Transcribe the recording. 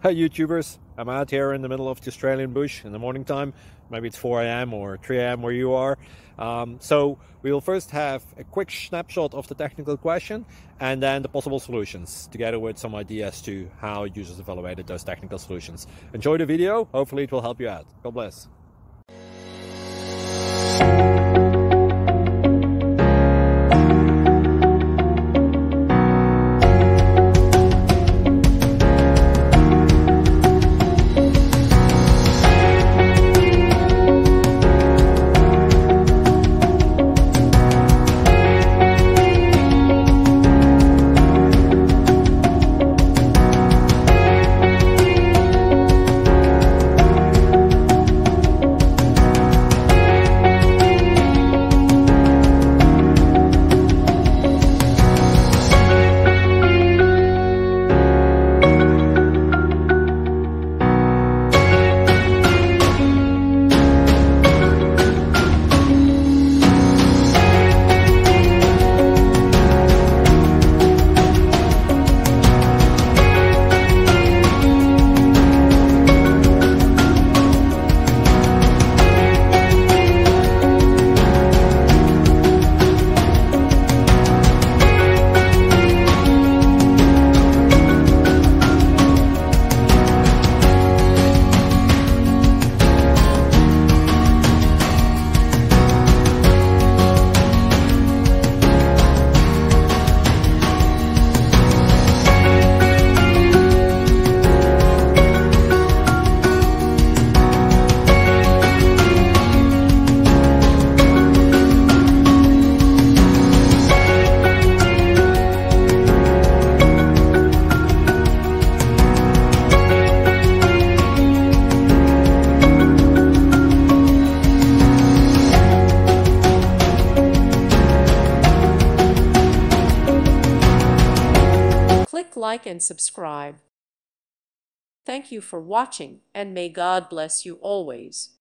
Hey YouTubers, I'm out here in the middle of the Australian bush in the morning time. Maybe it's 4 a.m. or 3 a.m. where you are. So we'll first have a quick snapshot of the technical question and then the possible solutions, together with some ideas to how users evaluated those technical solutions. Enjoy the video, hopefully it will help you out. God bless. Click like and subscribe. Thank you for watching, and may God bless you always.